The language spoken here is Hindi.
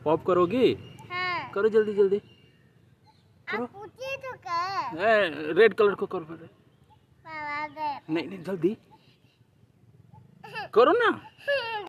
पॉप करोगी? हाँ। करो जल्दी जल्दी करो। आप पूछिए तो कर। रेड कलर को करो पहले। बाबा दे। नहीं नहीं जल्दी करो ना।